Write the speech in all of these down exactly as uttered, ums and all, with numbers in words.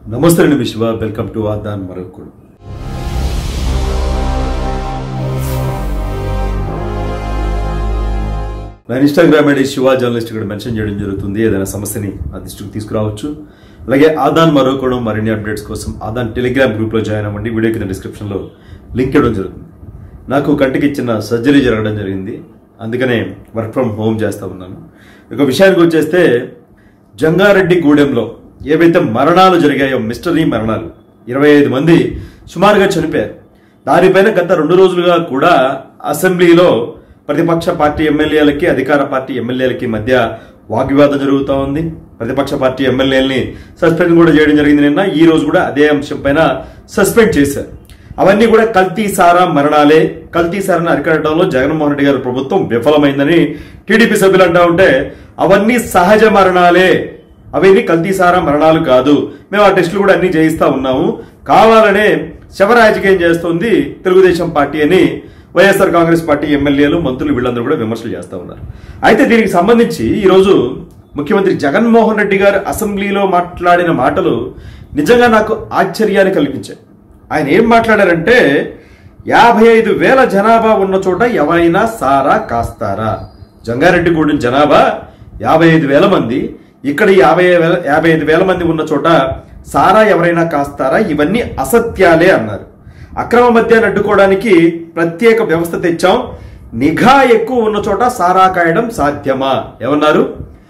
నమస్తే అండి విశ్వ వెల్కమ్ టు ఆదాన్ మరొకడు. నా ఇన్స్టాగ్రామ్ ఐడి శివ జర్నలిస్ట్ ఇక్కడ మెన్షన్ చేయడం జరుగుతుంది. ఏదైనా సమస్యని ఆ దృష్టికి తీసుకురావచ్చు. అలాగే ఆదాన్ మరొకడు మరిన్ని అప్డేట్స్ కోసం ఆదాన్ టెలిగ్రామ్ గ్రూప్లో జాయిన్ అవ్వండి. వీడియో కింద డిస్క్రిప్షన్లో లింక్ ఇవ్వడం జరుగుతుంది. నాకు కంటికి ఇచ్చిన సర్జరీ జరగడం జరిగింది, అందుకనే వర్క్ ఫ్రమ్ హోమ్ చేస్తూ ఉన్నాను. ఇక విషయానికి వచ్చేస్తే జంగారెడ్డి గూడెంలో ఏవైతే మరణాలు జరిగాయో, మిస్టరీ మరణాలు, ఇరవై ఐదు మంది సుమారుగా చనిపోయారు. దానిపైన గత రెండు రోజులుగా కూడా అసెంబ్లీలో ప్రతిపక్ష పార్టీ ఎమ్మెల్యేలకి అధికార పార్టీ ఎమ్మెల్యేలకి మధ్య వాగ్వివాదం జరుగుతూ ఉంది. ప్రతిపక్ష పార్టీ ఎమ్మెల్యేలని సస్పెండ్ కూడా చేయడం జరిగింది నిన్న. ఈ రోజు కూడా అదే అంశం పైన సస్పెండ్ చేశారు. అవన్నీ కూడా కల్తీ సారా మరణాలే. కల్తీ సారాన్ని అరికట్టడంలో జగన్మోహన్ రెడ్డి గారి ప్రభుత్వం విఫలమైందని టీడీపీ సభ్యులు అంటా ఉంటే, అవన్నీ సహజ మరణాలే, అవన్నీ కల్తీ సారా మరణాలు కాదు, మేము ఆ టెస్టులు కూడా అన్ని చేయిస్తా ఉన్నాము, కావాలనే శవ రాజకీయం చేస్తుంది తెలుగుదేశం పార్టీ అని వైఎస్ఆర్ కాంగ్రెస్ పార్టీ ఎమ్మెల్యేలు, మంత్రులు వీళ్ళందరూ కూడా విమర్శలు చేస్తూ ఉన్నారు. అయితే దీనికి సంబంధించి ఈరోజు ముఖ్యమంత్రి జగన్మోహన్ రెడ్డి గారు అసెంబ్లీలో మాట్లాడిన మాటలు నిజంగా నాకు ఆశ్చర్యాన్ని కల్పించాయి. ఆయన ఏం మాట్లాడారంటే, యాభై ఐదు వేల జనాభా ఉన్న చోట ఎవరైనా సారా కాస్తారా? జంగారెడ్డి గూడెం జనాభా యాభై ఐదు వేల మంది, ఇక్కడ యాభై వేల యాభై ఐదు వేల మంది ఉన్న చోట సారా ఎవరైనా కాస్తారా? ఇవన్నీ అసత్యాలే అన్నారు. అక్రమ మద్యాన్ని అడ్డుకోవడానికి ప్రత్యేక వ్యవస్థ తెచ్చాం, నిఘా ఎక్కువ ఉన్న చోట సారా కాయడం సాధ్యమా? ఏమన్నారు?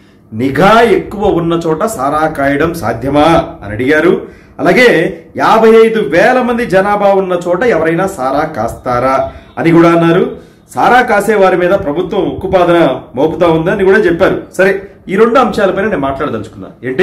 నిఘా ఎక్కువ ఉన్న చోట సారా కాయడం సాధ్యమా అని అడిగారు. అలాగే యాభై ఐదు వేల మంది జనాభా ఉన్న చోట ఎవరైనా సారా కాస్తారా అని కూడా అన్నారు. సారా కాసే వారి మీద ప్రభుత్వం ఉక్కుపాదన మోపుతా ఉందని కూడా చెప్పారు. సరే, ఈ రెండు అంశాలపైన నేను మాట్లాడదలుచుకున్నా. ఏంటి?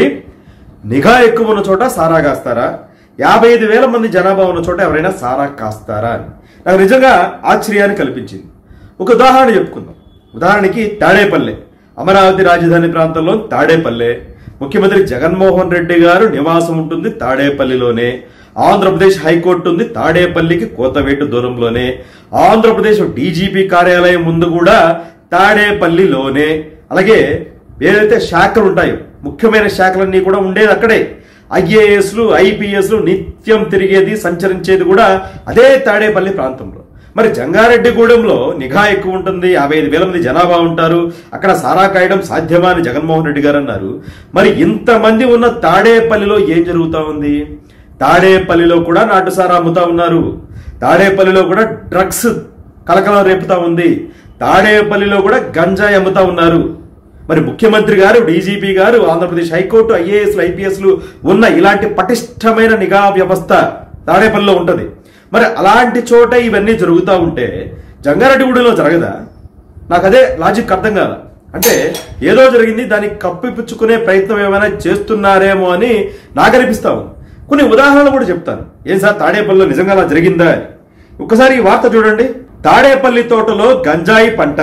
నిఘా ఎక్కువ ఉన్న చోట సారా కాస్తారా, యాభై ఐదు వేల మంది జనాభా ఉన్న చోట ఎవరైనా సారా కాస్తారా అని నాకు నిజంగా ఆశ్చర్యాన్ని కల్పించింది. ఒక ఉదాహరణ చెప్పుకుందాం. ఉదాహరణకి తాడేపల్లె, అమరావతి రాజధాని ప్రాంతంలో తాడేపల్లె. ముఖ్యమంత్రి జగన్మోహన్ రెడ్డి గారు నివాసం ఉంటుంది తాడేపల్లిలోనే. ఆంధ్రప్రదేశ్ హైకోర్టు ఉంది తాడేపల్లికి కోతవేటు దూరంలోనే. ఆంధ్రప్రదేశ్ డీజీపీ కార్యాలయం ముందు కూడా తాడేపల్లిలోనే. అలాగే ఏదైతే శాఖలు ఉంటాయో, ముఖ్యమైన శాఖలన్నీ కూడా ఉండేది అక్కడే. ఐఏఎస్లు ఐపీఎస్లు నిత్యం తిరిగేది, సంచరించేది కూడా అదే తాడేపల్లి ప్రాంతంలో. మరి జంగారెడ్డిగూడెంలో నిఘా ఎక్కువ ఉంటుంది, యాభై ఐదు వేల మంది జనాభా ఉంటారు, అక్కడ సారా కాయడం సాధ్యమా అని జగన్మోహన్ రెడ్డి గారు అన్నారు. మరి ఇంతమంది ఉన్న తాడేపల్లిలో ఏం జరుగుతా ఉంది? తాడేపల్లిలో కూడా నాటు సారా అమ్ముతా ఉన్నారు. తాడేపల్లిలో కూడా డ్రగ్స్ కలకలం రేపుతా ఉంది. తాడేపల్లిలో కూడా గంజాయి అమ్ముతా ఉన్నారు. మరి ముఖ్యమంత్రి గారు, డీజీపీ గారు, ఆంధ్రప్రదేశ్ హైకోర్టు, ఐఏఎస్లు ఐపీఎస్లు ఉన్న ఇలాంటి పటిష్టమైన నిఘా వ్యవస్థ తాడేపల్లిలో ఉంటుంది. మరి అలాంటి చోట ఇవన్నీ జరుగుతూ ఉంటే జంగారెడ్డిగూడెంలో జరగదా? నాకు అదే లాజిక్ అర్థం కాదు. అంటే ఏదో జరిగింది, దాన్ని కప్పిపుచ్చుకునే ప్రయత్నం ఏమైనా చేస్తున్నారేమో అని నాకు అనిపిస్తా ఉంది. కొన్ని ఉదాహరణలు కూడా చెప్తాను. ఏం సార్ తాడేపల్లిలో నిజంగా అలా జరిగిందా అని. ఒక్కసారి ఈ వార్త చూడండి. తాడేపల్లి తోటలో గంజాయి పంట,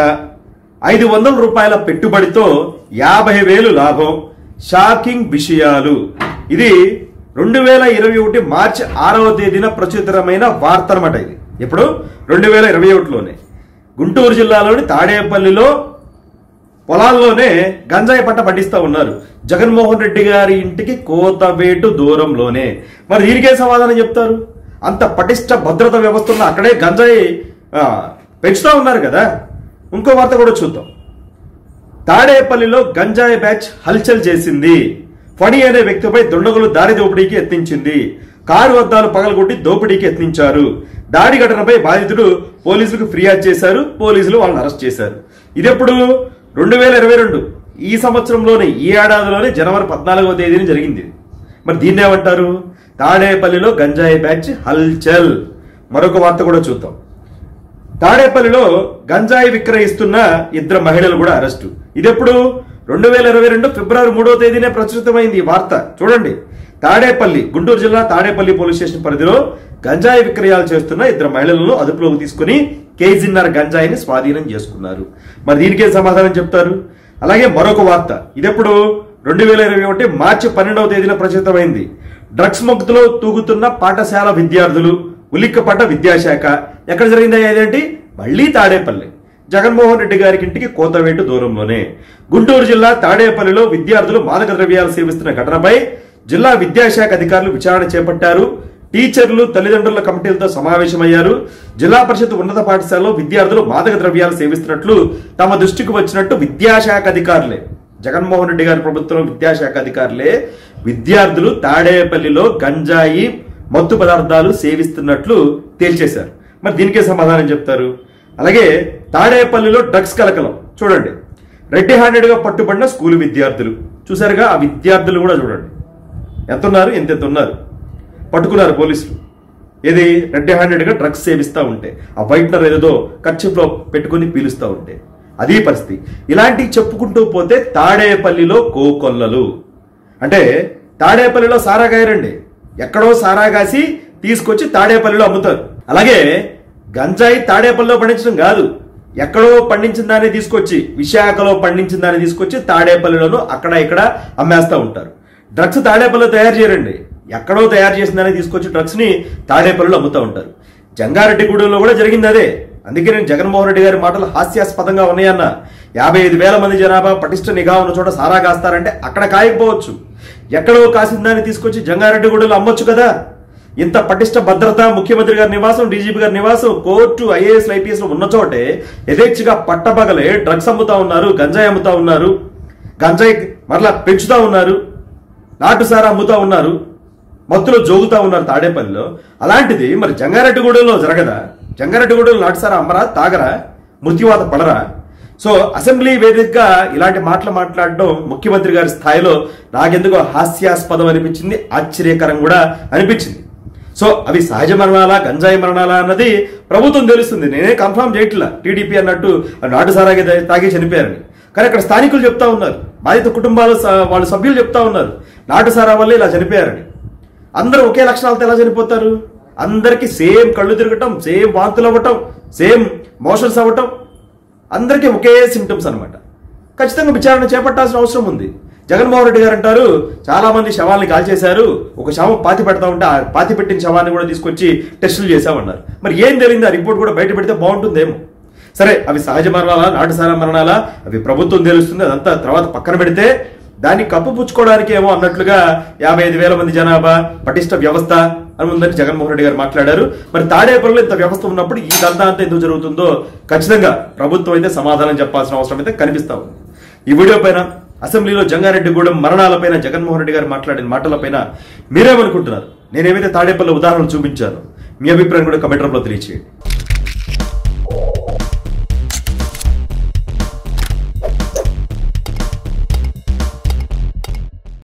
ఐదు వందల రూపాయల పెట్టుబడితో యాభై వేలు లాభం, షాకింగ్ విషయాలు. ఇది రెండు వేల ఇరవై ఒకటి మార్చి ఆరవ తేదీన ప్రచురితమైన వార్త అనమాట. ఇది ఇప్పుడు రెండు వేల ఇరవై ఒకటిలోనే గుంటూరు జిల్లాలోని తాడేపల్లిలో పొలాల్లోనే గంజాయి పంట పండిస్తూ ఉన్నారు. జగన్మోహన్ రెడ్డి గారి ఇంటికి కోతవేటు దూరంలోనే. మరి దీనికే సమాధానం చెప్తారు? అంత పటిష్ట భద్రత వ్యవస్థ ఉన్న అక్కడే గంజాయి పెంచుతూ ఉన్నారు కదా. ఇంకో వార్త కూడా చూద్దాం. తాడేపల్లిలో గంజాయి బ్యాచ్ హల్చల్ చేసింది. ఫణి అనే వ్యక్తిపై దుండగులు దారి దోపిడీకి యత్నించింది. కారు అద్దాలు పగలగొట్టి దోపిడీకి యత్నించారు. దాడి ఘటనపై బాధితుడు పోలీసులకు ఫిర్యాదు చేశారు. పోలీసులు వాళ్ళని అరెస్ట్ చేశారు. ఇదెప్పుడు? రెండు వేల ఇరవై రెండు ఈ సంవత్సరంలోనే, ఈ ఏడాదిలోనే జనవరి పద్నాలుగవ తేదీని జరిగింది. మరి దీన్ని ఏమంటారు? తాడేపల్లిలో గంజాయి బ్యాచ్ హల్చల్. మరొక వార్త కూడా చూద్దాం. తాడేపల్లిలో గంజాయి విక్రయిస్తున్న ఇద్దరు మహిళలు కూడా అరెస్టు. ఇదెప్పుడు? రెండు వేల ఇరవై రెండు ఫిబ్రవరి మూడవ తేదీనే ప్రచురితమైంది ఈ వార్త. చూడండి. తాడేపల్లి, గుంటూరు జిల్లా తాడేపల్లి పోలీస్ స్టేషన్ పరిధిలో గంజాయి విక్రయాలు చేస్తున్న ఇద్దరు మహిళలను అదుపులోకి తీసుకుని కేజీన్నర గంజాయిని స్వాధీనం చేసుకున్నారు. మరి దీనికే సమాధానం చెప్తారు? అలాగే మరొక వార్త. ఇదెప్పుడు? రెండు వేల ఇరవై ఒకటి మార్చి పన్నెండవ తేదీన ప్రచురితమైంది. డ్రగ్స్ మొక్కుతులో తూగుతున్న పాఠశాల విద్యార్థులు, ఉలిక్కపడ్డ విద్యాశాఖ. ఎక్కడ జరిగిందా ఇదేంటి? మళ్లీ తాడేపల్లి. జగన్మోహన్ రెడ్డి గారికి ఇంటికి కోతవేటు దూరంలోనే. గుంటూరు జిల్లా తాడేపల్లిలో విద్యార్థులు మాదక ద్రవ్యాలు సేవిస్తున్న ఘటనపై జిల్లా విద్యాశాఖ అధికారులు విచారణ చేపట్టారు. టీచర్లు తల్లిదండ్రుల కమిటీలతో సమావేశమయ్యారు. జిల్లా పరిషత్ ఉన్నత పాఠశాలలో విద్యార్థులు మాదక ద్రవ్యాలు సేవిస్తున్నట్లు తమ దృష్టికి వచ్చినట్టు విద్యాశాఖ అధికారులే, జగన్మోహన్ రెడ్డి గారి ప్రభుత్వంలో విద్యాశాఖ అధికారులే విద్యార్థులు తాడేపల్లిలో గంజాయి మత్తు పదార్థాలు సేవిస్తున్నట్లు తేల్చేశారు. మరి దీనికే సమాధానం చెప్తారు. అలాగే తాడేపల్లిలో డ్రగ్స్ కలకలం చూడండి. రెడ్డి హ్యాండెడ్ గా పట్టుబడిన స్కూల్ విద్యార్థులు చూసారుగా. ఆ విద్యార్థులు కూడా చూడండి ఎంత ఉన్నారు, ఎంతెంత ఉన్నారు. పట్టుకున్నారు పోలీసులు. ఏది రెడ్డి హ్యాండెడ్ గా డ్రగ్స్ సేవిస్తూ ఉంటే, ఆ వైట్నర్ ఏదో కర్చీఫ్లో పెట్టుకుని పీలుస్తూ ఉంటే అదే పరిస్థితి. ఇలాంటివి చెప్పుకుంటూ పోతే తాడేపల్లిలో కోకొల్లలు అంటే తాడేపల్లిలో సారా గాయరండి, ఎక్కడో సారా కాసి తీసుకొచ్చి తాడేపల్లిలో అమ్ముతారు. అలాగే గంజాయి తాడేపల్లిలో పండించడం కాదు, ఎక్కడో పండించిన దాన్ని తీసుకొచ్చి విశాఖలో పండించిన దాన్ని తీసుకొచ్చి తాడేపల్లిలోనూ అక్కడ ఇక్కడ అమ్మేస్తూ ఉంటారు. డ్రగ్స్ తాడేపల్లిలో తయారు చేయరండి, ఎక్కడో తయారు చేసిన దాన్ని తీసుకొచ్చి డ్రగ్స్ ని తాడేపల్లిలో అమ్ముతూ ఉంటారు. జంగారెడ్డిగూడెంలో కూడా జరిగింది అదే. అందుకే నేను జగన్మోహన్ రెడ్డి గారి మాటలు హాస్యాస్పదంగా ఉన్నాయన్న. యాభై ఐదు వేల మంది జనాభా పటిష్ట నిఘా ఉన్న చోట సారా కాస్తారంటే అక్కడ కాయకపోవచ్చు, ఎక్కడో కాసిన దాన్ని తీసుకొచ్చి జంగారెడ్డిగూడెంలో అమ్మొచ్చు కదా. ఇంత పటిష్ట భద్రత, ముఖ్యమంత్రి గారి నివాసం, డీజీపీ గారి నివాసం, కోర్టు, ఐఏఎస్ ఐపీఎస్ ఉన్న చోటే యథేచ్ఛగా పట్టపగలే డ్రగ్స్ అమ్ముతా ఉన్నారు, గంజాయి అమ్ముతా ఉన్నారు, గంజాయి మరలా పెంచుతా ఉన్నారు, నాటు సారా అమ్ముతా ఉన్నారు, మత్తులో జోగుతా ఉన్నారు తాడేపల్లిలో. అలాంటిది మరి జంగారెడ్డిగూడెంలో జరగదా? జంగారెడ్డిగూడెంలో నాటు సారా అమ్మరా, తాగరా, మృత్యువాత పడరా? సో అసెంబ్లీ వేదికగా ఇలాంటి మాటలు మాట్లాడడం ముఖ్యమంత్రి గారి స్థాయిలో నాకెందుకో హాస్యాస్పదం అనిపించింది, ఆశ్చర్యకరం కూడా అనిపించింది. సో అవి సహజ మరణాలా, గంజాయి మరణాలా అన్నది ప్రభుత్వం తెలుస్తుంది. నేనే కన్ఫర్మ్ చేయట్లా టీడీపీ అన్నట్టు నాటు సారాగి తాగి చనిపోయారని. కానీ అక్కడ స్థానికులు చెప్తా ఉన్నారు, బాధిత కుటుంబాలు వాళ్ళ సభ్యులు చెప్తా ఉన్నారు నాటు సారా వల్లే ఇలా చనిపోయారని. అందరూ ఒకే లక్షణాలతో ఎలా చనిపోతారు? అందరికీ సేమ్ కళ్ళు తిరగటం, సేమ్ వాంతులు అవ్వటం, సేమ్ మోషన్స్ అవ్వటం, అందరికీ ఒకే సిమ్టమ్స్ అనమాట. ఖచ్చితంగా విచారణ చేపట్టాల్సిన అవసరం ఉంది. జగన్మోహన్ రెడ్డి గారు అంటారు చాలా మంది శవాల్ని కాల్చేశారు, ఒక శవం పాతి పెడతా ఉంటే ఆ పాతి పెట్టిన శవాన్ని కూడా తీసుకొచ్చి టెస్టులు చేశామన్నారు. మరి ఏం తెలియదు, ఆ రిపోర్ట్ కూడా బయట పెడితే బాగుంటుందేమో. సరే అవి సహజ మరణాలా, నాటుసారా మరణాలా, అవి ప్రభుత్వం తెలుస్తుంది, అదంతా తర్వాత పక్కన పెడితే దాన్ని కప్పుపుచ్చుకోవడానికి ఏమో అన్నట్లుగా యాభై ఐదు వేల మంది జనాభా, పటిష్ట వ్యవస్థ అని ఉందని జగన్మోహన్ రెడ్డి గారు మాట్లాడారు. మరి తాడేపల్లిలో ఇంత వ్యవస్థ ఉన్నప్పుడు ఈ దంతా అంతా ఎందుకు జరుగుతుందో ఖచ్చితంగా ప్రభుత్వం అయితే సమాధానం చెప్పాల్సిన అవసరం అయితే కనిపిస్తా ఉంది. ఈ వీడియో పైన అసెంబ్లీలో జంగారెడ్డిగూడెం మరణాలపైన జగన్మోహన్ రెడ్డి గారు మాట్లాడిన మాటలపైన మీరేమనుకుంటున్నారు? నేనేమైతే తాడేపల్లి ఉదాహరణలు చూపించాను, మీ అభిప్రాయం కూడా కమెంట్ రూపంలో తెలియచేయండి.